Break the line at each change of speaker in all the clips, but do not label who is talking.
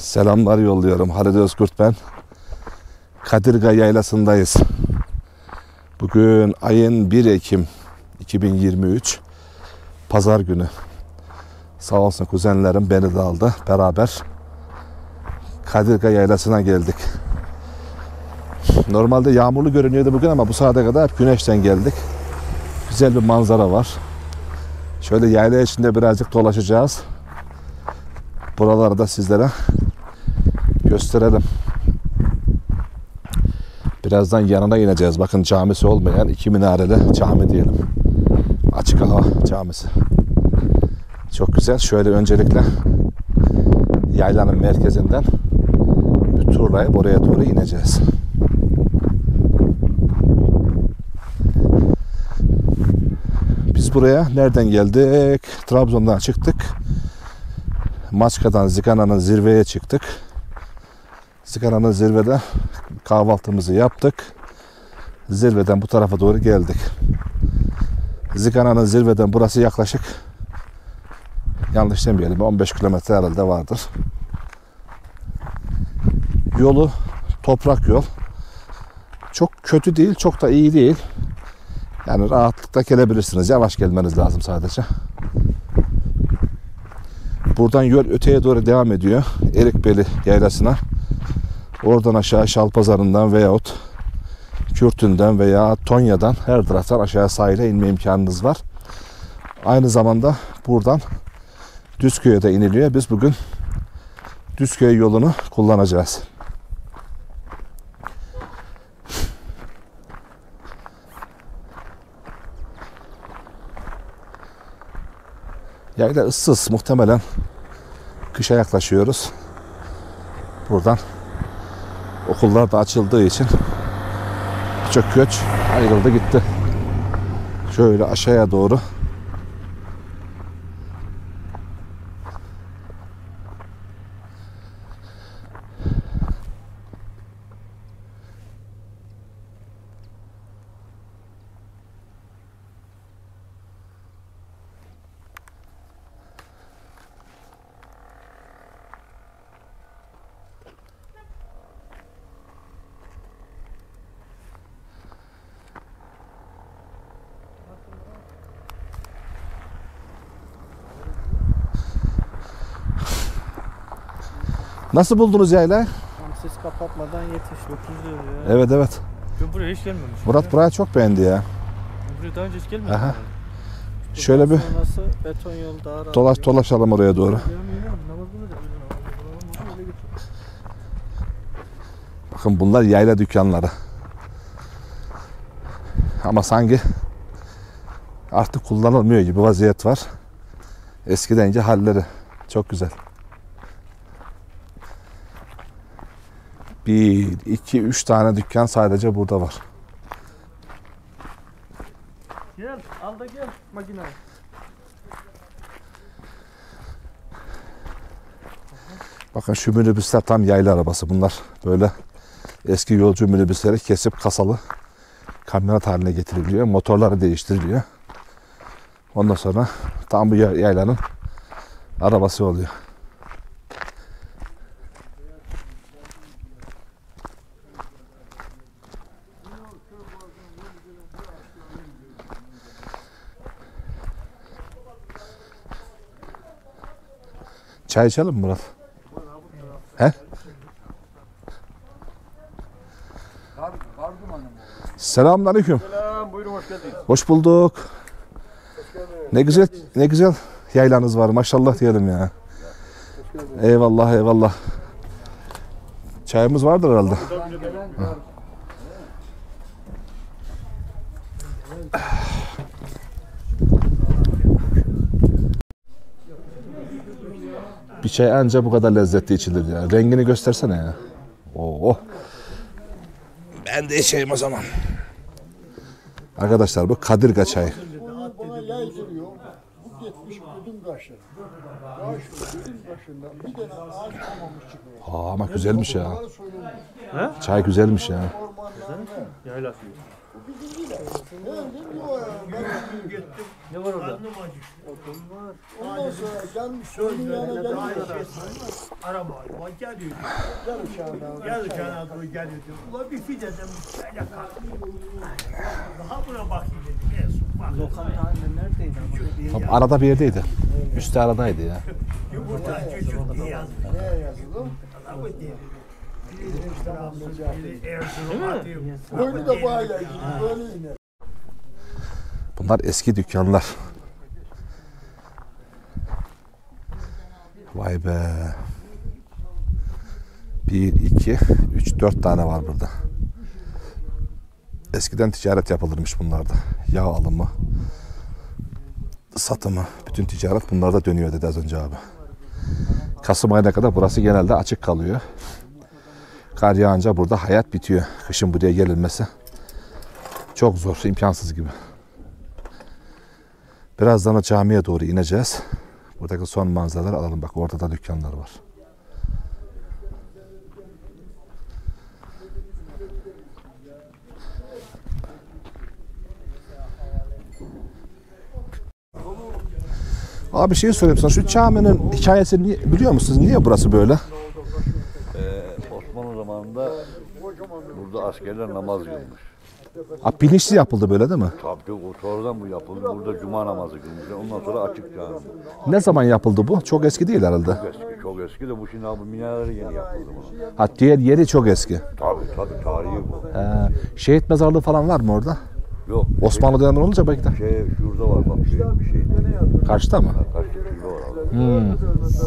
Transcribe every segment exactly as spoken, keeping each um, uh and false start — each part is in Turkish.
Selamlar yolluyorum. Halil Özkurt ben. Kadirga Yaylası'ndayız. Bugün ayın bir Ekim iki bin yirmi üç Pazar günü. Sağ olsun kuzenlerim beni de aldı. Beraber Kadirga Yaylası'na geldik. Normalde yağmurlu görünüyordu bugün ama bu saate kadar hep güneşten geldik. Güzel bir manzara var. Şöyle yayla içinde birazcık dolaşacağız. Buraları da sizlere gösterelim. Birazdan yanına ineceğiz. Bakın camisi olmayan iki minareli cami diyelim. Açık hava camisi. Çok güzel. Şöyle öncelikle yaylanın merkezinden bir turlayıp oraya doğru ineceğiz. Biz buraya nereden geldik? Trabzon'dan çıktık. Maçka'dan Zigana'nın zirveye çıktık. Zigana'nın zirvede kahvaltımızı yaptık. Zirveden bu tarafa doğru geldik. Zigana'nın zirveden burası yaklaşık, yanlış demeyelim, on beş kilometre herhalde vardır. Yolu toprak yol. Çok kötü değil, çok da iyi değil. Yani rahatlıkla gelebilirsiniz. Yavaş gelmeniz lazım sadece. Buradan yol öteye doğru devam ediyor. Erikbeli Yaylası'na. Oradan aşağı Şalpazarı'ndan veyahut Kürtün'den veya Tonya'dan her taraftan aşağı sahile inme imkanınız var. Aynı zamanda buradan Düzköy'e de iniliyor. Biz bugün Düzköy yolunu kullanacağız. Yayla ıssız, muhtemelen kışa yaklaşıyoruz. Buradan okullar da açıldığı için birçok göç ayrıldı gitti. Şöyle aşağıya doğru Nasıl buldunuz yayla?
Siz kapatmadan yetiş. dokuz diyor ya.
Evet evet.
Ben buraya hiç gelmemişim.
Murat
ya.
buraya çok beğendi ya.
Ben buraya daha önce hiç gelmedim.
Aha. Şöyle bir
sonrası beton yol daha rahat.
dolaş dolaşalım oraya doğru. Bakın bunlar yayla dükkanları. Ama sanki artık kullanılmıyor gibi vaziyet var. Eskidenki halleri çok güzel. Bir, iki, üç tane dükkan sadece burada var.
Gel, al da gel makinayı.
Bakın şu minibüsler tam yayla arabası bunlar. Böyle eski yolcu minibüsleri kesip kasalı kamyonet haline getiriliyor. Motorları değiştiriliyor. Ondan sonra tam bu yaylanın arabası oluyor. Çay içelim mi Murat? He? Selamünaleyküm.
Selam, buyurun hoş geldiniz.
Hoş bulduk.
Hoş geldiniz.
Ne güzel, ne güzel yaylanız var. Maşallah diyelim ya. Eyvallah, eyvallah. Çayımız vardır herhalde. Bir çay anca bu kadar lezzetli içilir ya. Rengini göstersene ya. Oo. Ben de içeyim o zaman. Arkadaşlar bu Kadirga çayı.
Bana yaydırıyor. Bu gitmiş odun kaşı. Ya şu odun kaşından bir tane ağaç olmamış çıkıyor.
Aa, ama güzelmiş ya.
Bunları söylemiyor.
He?
Çay güzelmiş ya.
Ormanlarına
Yayla suyu. Ne var orada?
Ondan sonra gelmiş sözün yanına gelmiş.
Araba var geliyor.
Gel uçağına.
Gel uçağına doğru geliyor. Ulan bir fideden şöyle kalktı. Daha buna bakayım dedim. En son bak.
Lokanta anne neredeydi ama?
Tam arada bir yerdeydi. Üstü aradaydı ya.
Yumurta çocuk diye yazmış.
Neye yazılı?
Adamı diye. Biri Trabzon, biri Erzurum atıyor.
Böyle de bağıyla ilgili böyle yine.
Bunlar eski dükkanlar. Vay be. Bir, iki, üç, dört tane var burada. Eskiden ticaret yapılırmış bunlarda. Yağ alımı, satımı, bütün ticaret bunlarda dönüyor dedi az önce abi. Kasım ayına kadar burası genelde açık kalıyor. Kar yağınca burada hayat bitiyor. Kışın buraya gelinmesi çok zor, imkansız gibi. Birazdan da camiye doğru ineceğiz. Buradaki son manzaraları alalım. Bak orada da dükkanlar var. Abi bir şey sorayım sana. Şu caminin hikayesini niye- biliyor musunuz? Niye burası böyle?
Ee, Osmanlı zamanında burada askerler namaz kılmış.
Ha, bilinçli yapıldı böyle değil mi?
Tabii o sonradan bu yapıldı. Burada cuma namazı kılmışlar. Ondan sonra açık cami.
Ne zaman yapıldı bu? Çok eski değil herhalde.
Çok eski, çok eski de bu şimdi abi minareleri yeni yapıldı bunu.
Ha, diğer yeri çok eski.
Tabii tabii tarihi bu.
Ee, şehit mezarlığı falan var mı orada?
Yok.
Osmanlı dönemi olunca belki de.
Şey şurada var bak şey bir şey.
Karşıda mı?
Kaç şurada var abi.
Hmm.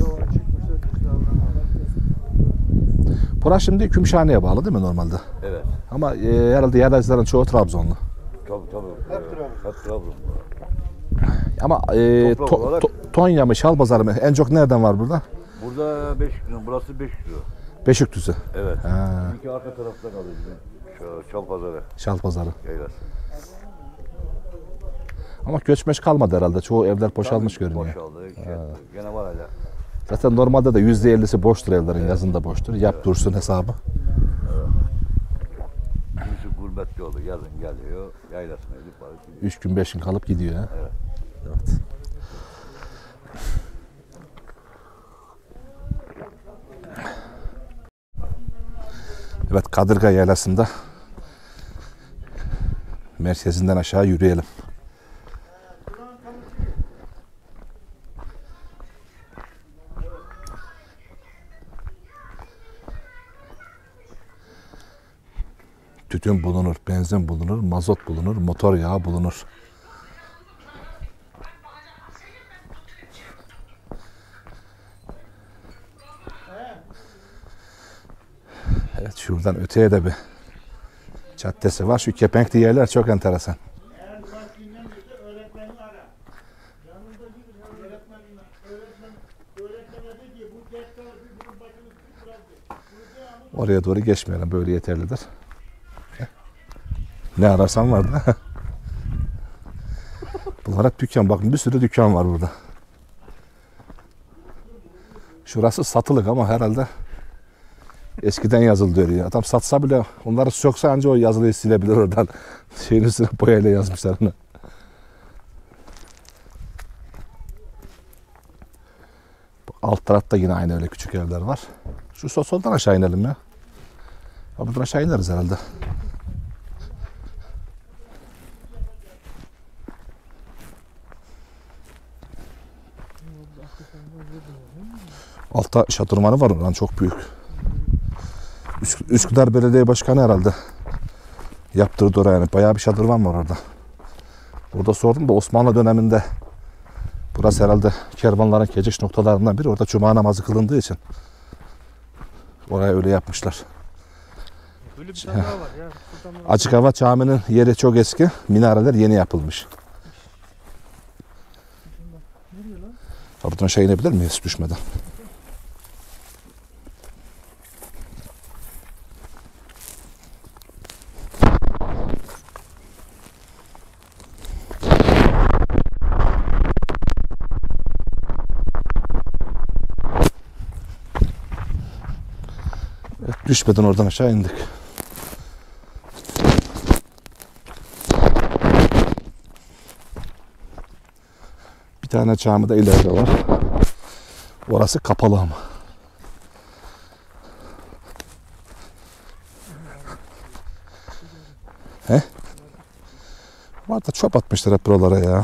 Burası şimdi Kümşhane'ye bağlı değil mi normalde?
Evet.
Ama e, herhalde yerleşiklerin çoğu Trabzonlu.
Tabii tabii. Hep Trabzon. Hep Trabzon.
Ama e,
Toprak
to,
olarak-
to, Tonya mı, Şalpazarı mı? En çok nereden var burada?
Burada beş kilo, burası beş kilo.
Beşikdüzü.
Evet.
Ha.
İki arka tarafta kalıyor bizim. Şu Çalpazarı
Şalpazarı.
yaylası.
Ama göçmeş kalmadı herhalde. Çoğu evler boşalmış
Tabii,
görünüyor.
Boşaldı. Şey, gene var hala.
Zaten normalde de yüzde ellisi boştur evlerin, yazında boştur. Yap dursun hesabı.
Kimisi gurbetçi oldu. Yazın geliyor. Yaylasına gidip var.
Üç gün beş gün kalıp gidiyor ha.
Evet.
Evet. Evet, Kadırga Yaylası'nda merkezinden aşağı yürüyelim. Tütün bulunur, benzin bulunur, mazot bulunur, motor yağı bulunur. Evet, şuradan öteye de bir caddesi var. Şu kepenkli yerler çok enteresan. Oraya doğru geçmeyelim. Böyle yeterlidir. Ne ararsan var da. Bunlar hep dükkan. Bakın bir sürü dükkan var burada. Şurası satılık ama herhalde eskiden yazıldı diyor. Adam satsa bile onları sökse anca o yazılıyı silebilir oradan. Şeyin üstüne boyayla yazmışlar onu. Alt tarafta yine aynı öyle küçük evler var. Şu sol soldan aşağı inelim ya. Ha, buradan aşağı ineriz herhalde. Altta şadırvanı var oradan çok büyük. Üsk Üsküdar Belediye Başkanı herhalde yaptırdı oraya, yani bayağı bir şadırvan var orada. Orada sordum da Osmanlı döneminde burası herhalde kervanların geçiş noktalarından biri. Orada cuma namazı kılındığı için oraya öyle yapmışlar.
Böyle bir tane daha var ya. Şuradan var.
Açık Hava Camii'nin yeri çok eski. Minareler yeni yapılmış. Buradan şey inebilir miyiz düşmeden? Evet, düşmeden oradan aşağı indik. tane cami de ileride var. Orası kapalı ama. He? Var da çöp atmışlar hep buralara ya.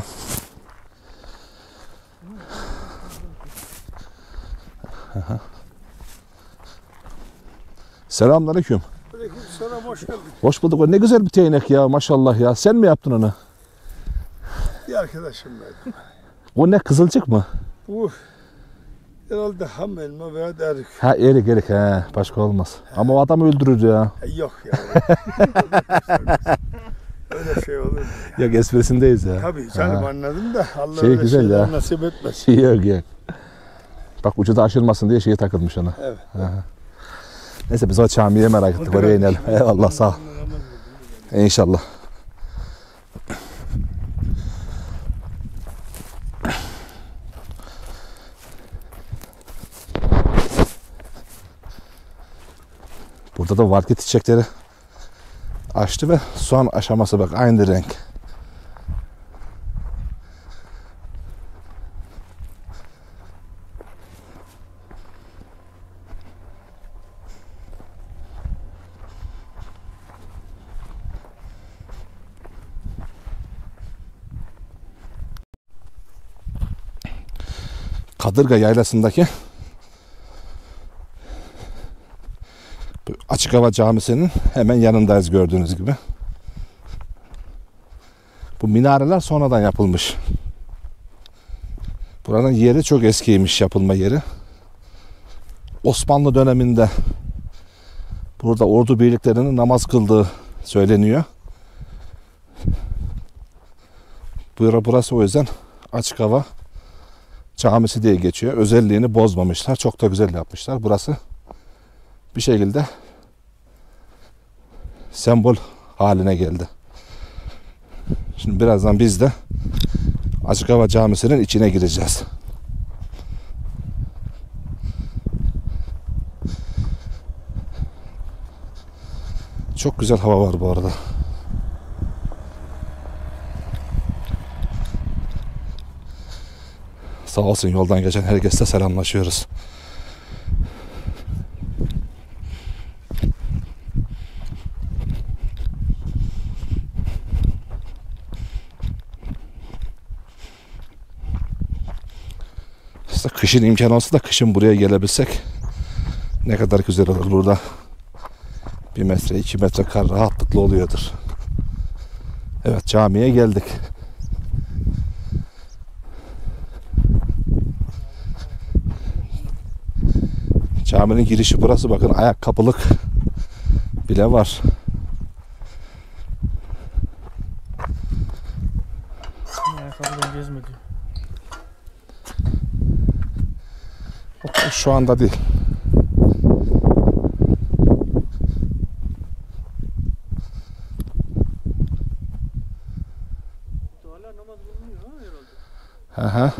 Selamünaleyküm.
Aleykümselam, hoş geldin.
Hoş bulduk. Ne güzel bir değnek ya, maşallah ya. Sen mi yaptın onu?
Bir arkadaşım verdi.
O ne, kızılcık mı?
Bu herhalde ham elma veya derik.
Ha, erik erik he. Başka olmaz. Ama o adam öldürür ya.
E, yok ya. Öyle şey olur mu?
Yok, esprisindeyiz ya.
Tabii canım, anladım da Allah
Şey
öyle
güzel
şeyler
ya.
nasip etmesin.
Yok yok. Bak, ucu da aşırmasın diye şeyi takılmış ona.
Evet.
Aha. Neyse, biz o camiye merak ettik. Oraya inelim. Eyvallah, sağ ol. İnşallah. Burada da vargit çiçekleri açtı ve son aşaması bak, aynı renk. Kadırga Yaylası'ndaki Açık Hava Camisi'nin hemen yanındayız, gördüğünüz gibi. Bu minareler sonradan yapılmış. Buranın yeri çok eskiymiş, yapılma yeri. Osmanlı döneminde burada ordu birliklerinin namaz kıldığı söyleniyor. Burası o yüzden Açık Hava Camisi diye geçiyor. Özelliğini bozmamışlar. Çok da güzel yapmışlar. Burası bir şekilde sembol haline geldi. Şimdi birazdan biz de Açık Hava Camisi'nin içine gireceğiz. Çok güzel hava var bu arada. Sağ olsun, yoldan geçen herkesle selamlaşıyoruz. İşte kışın imkanı olsa da kışın buraya gelebilsek ne kadar güzel olur. Burada bir metre, iki metre kar rahatlıkla oluyordur. Evet, camiye geldik. Caminin girişi burası. Bakın, ayakkabılık bile var.
Ayakkabıdan gezme diyor.
Şu anda değil.
Hala namaz kılınıyor ha herhalde.
Aha.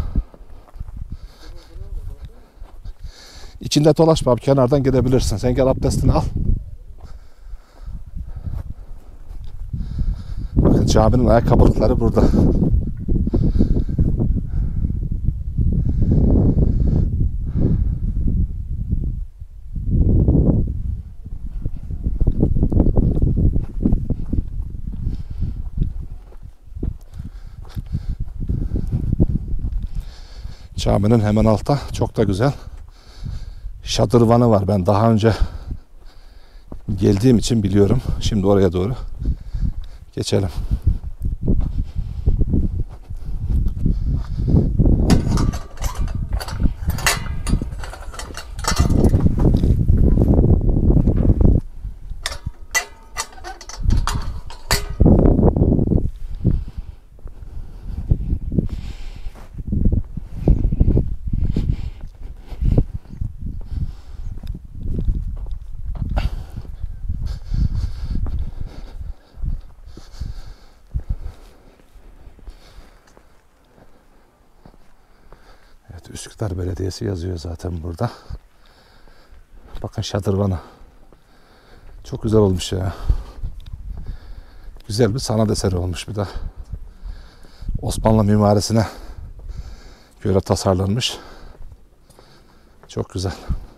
İçinde dolaşma abi, kenardan gidebilirsin. Sen gel, abdestini al. Bakın, caminin ayakkabılıkları burada. Caminin hemen altta çok da güzel şadırvanı var. Ben daha önce geldiğim için biliyorum. Şimdi oraya doğru geçelim. Üsküdar Belediyesi yazıyor zaten burada. Bakın, şadırvanı. Çok güzel olmuş ya. Güzel bir sanat eseri olmuş bir de. Osmanlı mimarisine göre tasarlanmış. Çok güzel.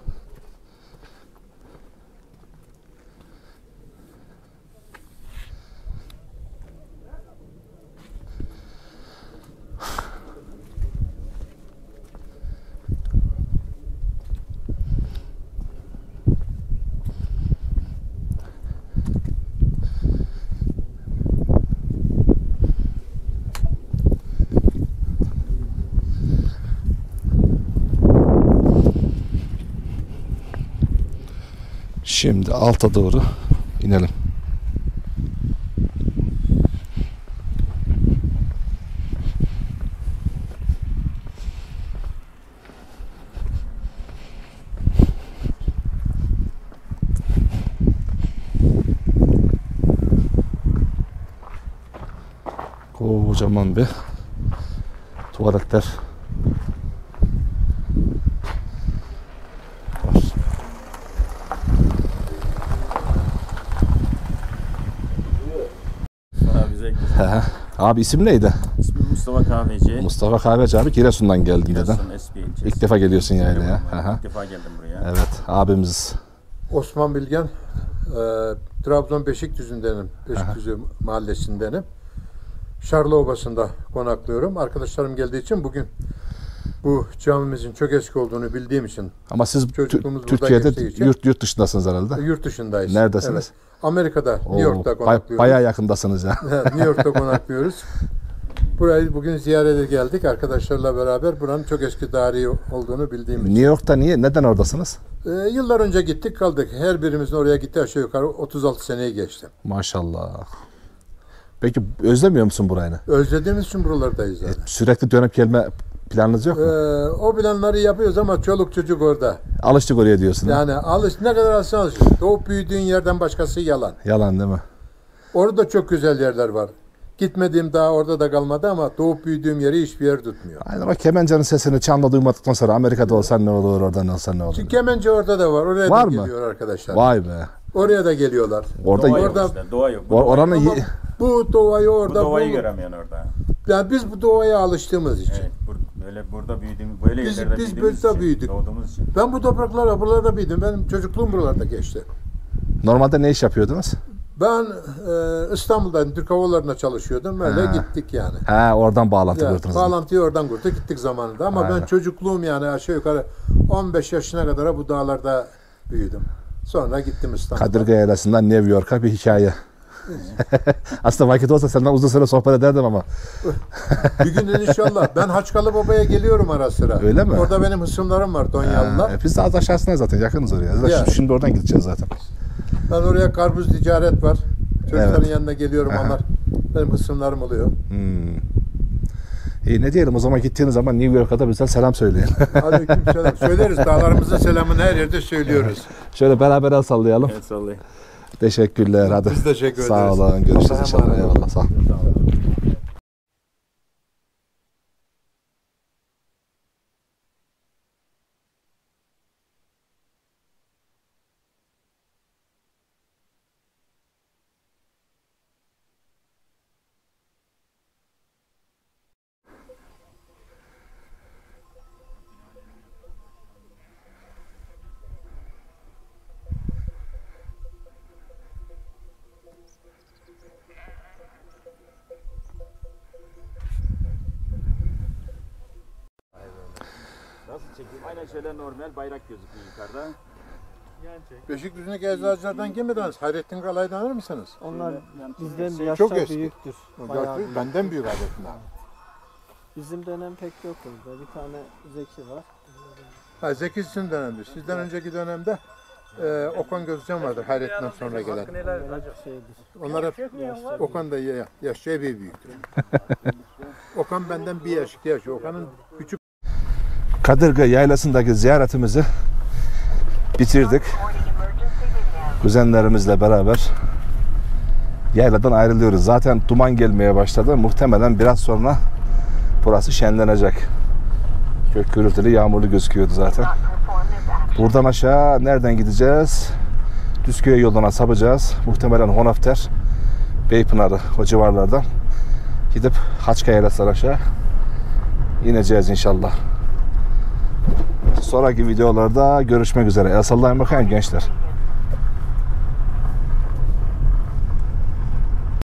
Şimdi alta doğru inelim. Kocaman bir tuvaletler var. Abi isim neydi?
İsmim Mustafa Kahveci.
Mustafa Kahveci abi, Giresun'dan geldim dedin.
Giresun Espiye ilçesi.
İlk defa geliyorsun yani ya.
İlk defa geldim buraya.
Evet, abimiz.
Osman Bilgen, e, Trabzon Beşikdüzü'ndenim, Beşikdüzü mahallesindenim. Şarlıobası'nda konaklıyorum. Arkadaşlarım geldiği için bugün bu camimizin çok eski olduğunu bildiğim için.
Ama siz
Çocukluğumuz
Tü-
burada
Türkiye'de
geçtiği için-
yurt yurt dışındasınız herhalde.
Yurt dışındayız.
Neredesiniz?
Evet. Amerika'da, New
Oo,
York'ta
bay-
konaklıyoruz.
bayağı yakındasınız ya.
New York'ta konaklıyoruz. Burayı bugün ziyarete geldik arkadaşlarla beraber. Buranın çok eski tarihi olduğunu bildiğim için.
New York'ta niye? Neden oradasınız?
Ee, yıllar önce gittik kaldık. Her birimizin oraya gitti aşağı yukarı otuz altı seneyi geçti.
Maşallah. Peki özlemiyor musun burayı?
Özlediğimiz için buralardayız zaten.
Sürekli dönüp gelme planınız yok
Ee,
mu?
o planları yapıyoruz ama çoluk çocuk orada.
Alıştık oraya diyorsun. ha?
Yani alış ne kadar alışsan alışıyorsun. Doğup büyüdüğün yerden başkası yalan.
Yalan değil mi?
Orada çok güzel yerler var. Gitmediğim daha orada da kalmadı ama doğup büyüdüğüm yeri hiçbir yer tutmuyor.
Aynen, o kemencenin sesini çanla duymadıktan sonra Amerika'da olsan ne olur, orada ne olsan ne olur.
Çünkü Kemence orada da var. Oraya
Var
da
mı?
geliyor arkadaşlar.
Vay be.
Oraya da geliyorlar.
Orada
Doğa yok
Orada-
işte, doğa yok. Bu,
or-
doğa-
oranın
Ama
ye-
bu doğayı
bu
orada
doğayı
bul-
göremiyorsun orada.
Yani biz bu doğaya alıştığımız için.
Evet, bur- böyle burada büyüdüğümüz, böyle
Biz-
yerlerde
biz
büyüdüğümüz
burada
için,
büyüdük.
doğduğumuz için.
Ben bu topraklarda buralarda büyüdüm. Benim çocukluğum buralarda geçti.
normalde ne iş yapıyordunuz?
Ben e, İstanbul'da Türk Hava Yolları'nda çalışıyordum. Öyle
Ha.
gittik yani.
Ha, oradan bağlantı
Ya,
kurdunuz.
bağlantıyı oradan kurduk gittik zamanında. Ama
Aynen.
ben çocukluğum yani aşağı yukarı on beş yaşına kadar bu dağlarda büyüdüm. Sonra gittim İstanbul'a.
Kadırga Yaylası'ndan New York'a bir hikaye. Aslında vakit olsa senden uzun süre sohbet ederdim ama.
Bir gün inşallah. Ben Haçkalı Baba'ya geliyorum ara sıra.
Öyle mi?
Orada benim hısımlarım var Tonyalılar.
Ha, e, biz de az aşağısına zaten yakınız oraya. Zaten
Ya.
şu- Şimdi oradan gideceğiz zaten.
Ben oraya karpuz ticaret var. Çocukların
Evet.
yanına geliyorum.
Aha.
Onlar benim hısımlarım oluyor.
Hmm. İyi, ne diyelim o zaman, gittiğiniz zaman New York'a da bizden selam söyleyin.
Aleykümselam. Söyleriz. Dağlarımızın selamını her yerde söylüyoruz.
Şöyle beraber el sallayalım.
Evet, sallayın.
Teşekkürler. Hadi.
Biz teşekkür
Sağ
ederiz.
olun. Görüşürüz
Allah'a
inşallah.
emanet olun.
Eyvallah. Sağ ol.
Nasıl çekeyim? Aynen şöyle normal bayrak gözüküyor yukarıda.
Yani çek.
Beşikdüzü'ndeki eczacılardan kim ediniz? Hayrettin Kalay'ı tanır mısınız?
Onlar bizden
Çok
yaşça
eski.
büyüktür. Bayağı büyük.
Benden büyük Hayrettin abi.
Bizim dönem pek yok orada. Bir tane Zeki var.
Ha, Zeki sizin dönemdir. Sizden önceki dönemde e, Okan Gözcan vardır Hayrettin'den sonra gelen.
Şeydir.
Onlar hep Okan da ya, yaşça epey büyüktür. Okan benden bir yaş, iki yaş. Okan'ın küçük
Kadırga Yaylası'ndaki ziyaretimizi bitirdik. Kuzenlerimizle beraber yayladan ayrılıyoruz. Zaten duman gelmeye başladı. Muhtemelen biraz sonra burası şenlenecek. Gök gürültülü, yağmurlu gözüküyordu zaten. Buradan aşağı nereden gideceğiz? Düzköy yoluna sapacağız. Muhtemelen Honafter, Beypınarı o civarlardan gidip Haçka Yaylası'na aşağı ineceğiz inşallah. Sonraki videolarda görüşmek üzere. El sallayın bakayım gençler.